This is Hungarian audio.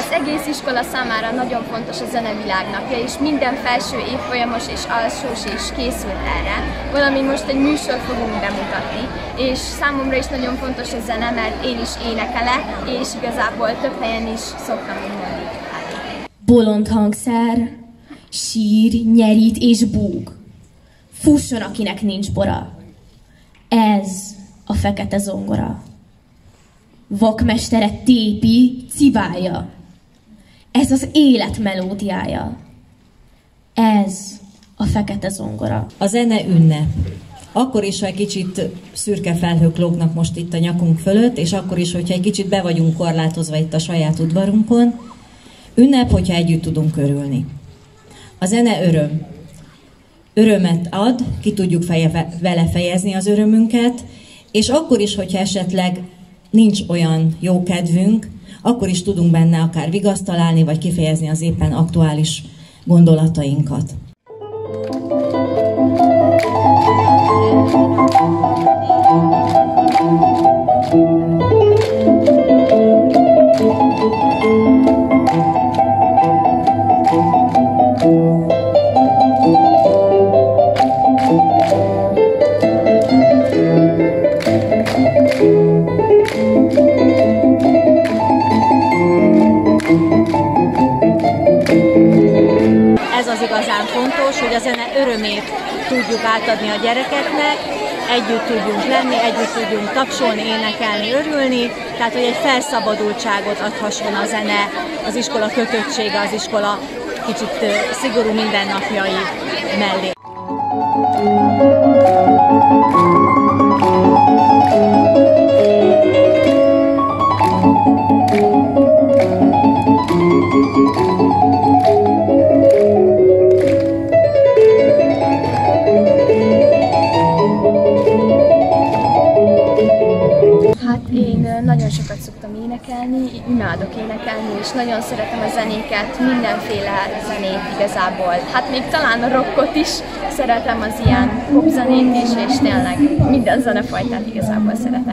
Az egész iskola számára nagyon fontos a zenevilágnapja, és minden felső évfolyamos és alsós is készült erre, valamint most egy műsort fogunk bemutatni, és számomra is nagyon fontos a zene, mert én is énekelek, és igazából több helyen is szoktam mondani. Bolond hangszer, sír, nyerít és búg. Fusson, akinek nincs bora. Ez a fekete zongora. Vakmestere tépi, cibálja. Ez az élet melódiája. Ez a fekete zongora. A zene ünnep. Akkor is, ha egy kicsit szürke felhők lógnak most itt a nyakunk fölött, és akkor is, hogyha egy kicsit be vagyunk korlátozva itt a saját udvarunkon, ünnep, hogyha együtt tudunk örülni. A zene öröm. Örömet ad, ki tudjuk vele fejezni az örömünket, és akkor is, hogyha esetleg nincs olyan jó kedvünk, akkor is tudunk benne akár vigaszt találni, vagy kifejezni az éppen aktuális gondolatainkat. Az igazán fontos, hogy a zene örömét tudjuk átadni a gyerekeknek, együtt tudjunk lenni, együtt tudjunk tapsolni, énekelni, örülni, tehát hogy egy felszabadultságot adhasson a zene, az iskola kötöttsége, az iskola kicsit szigorú mindennapjai mellé. Én nagyon sokat szoktam énekelni, imádok énekelni, és nagyon szeretem a zenéket, mindenféle zenét igazából. Hát még talán a rockot is szeretem, az ilyen popzenét is, és tényleg minden zenefajtát igazából szeretek.